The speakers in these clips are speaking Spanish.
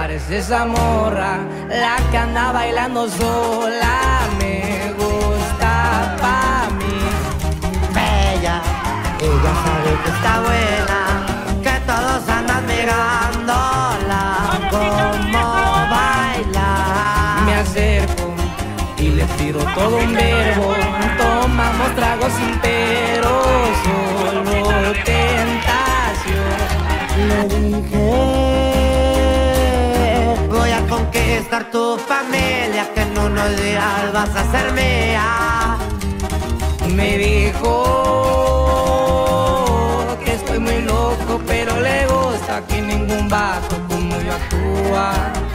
parece esa morra, la que anda bailando sola. Me gusta pa' mí. Bella, ella sabe que está buena, que todos andan mirándola como baila. Me acerco y le tiro todo un verbo. Tomamos tragos sin pero, solo tentación. Le dije, voy a conquistar tu familia, que en unos días vas a ser mía. Me dijo que estoy muy loco, pero le gusta que ningún vato como yo actúa.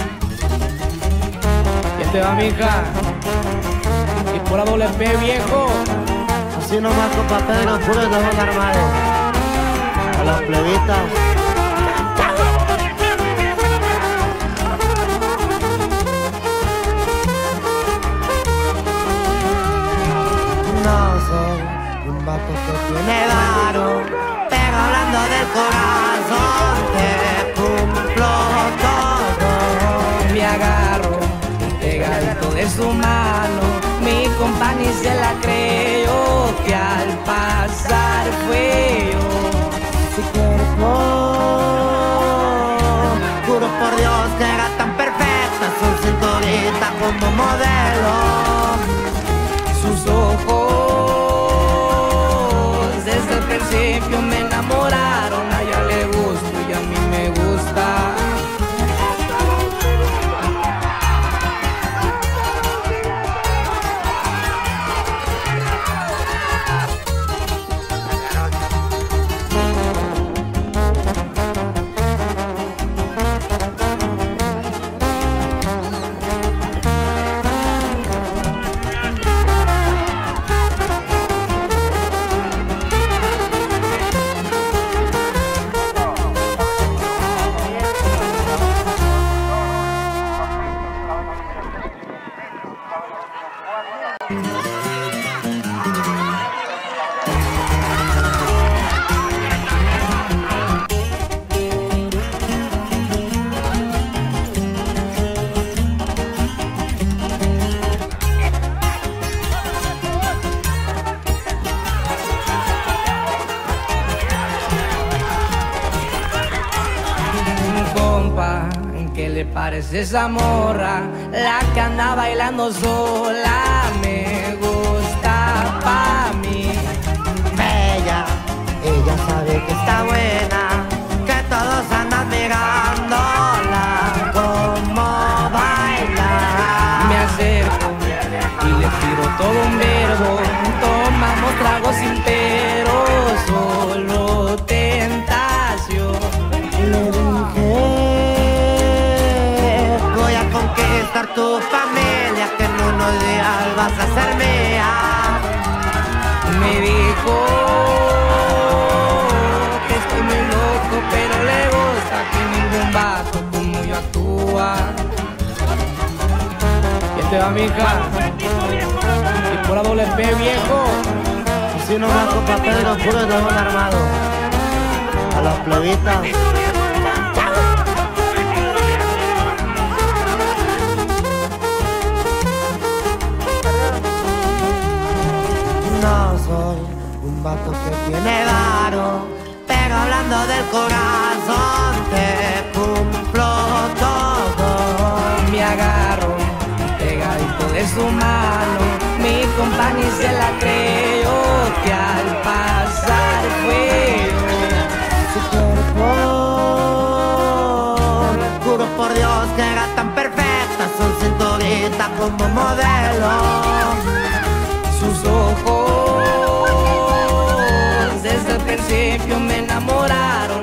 ¿Qué te va, mija? Y por la doble P, viejo. Así nomás con papel y los puros de los armados. A las plebitas. No soy un vato que tiene varo, pero hablando del corazón te cumplo todo. Me agarro pegadito de su mano, mi compa ni se la creyó, que al pasar fue yo. Su cuerpo, juro por Dios que era tan perfecta, su cinturita como modelo. Sus ojos desde el principio me enamoraron, a ella le gusto y a mí me gusta. ¿Qué le parece esa morra, la que anda bailando sola? Me gusta pa' mí. Bella, ella sabe que está buena, que todos andan mirándola como baila. Me acerco y le tiro todo un verbo. Tomamos tragos sin pero, solo tentación. Le dije, voy a conquistar tu familia, que en unos días vas a ser mía. Me dijo que estoy muy loco, pero le gusta que ningún vato como yo actúa. ¿Quién te va, mija? Y por la doble P, viejo. Así nomás con papel y los puros de los armados. A las plebitas. No soy un vato que tiene varo, pero hablando del corazón te cumplo todo. Me agarro pegadito de su mano, mi compa ni se la creyó, que al pasar fue yo. Su cuerpo, juro por Dios que era tan perfecta, su cinturita como modelo. Sus ojos desde el principio me enamoraron,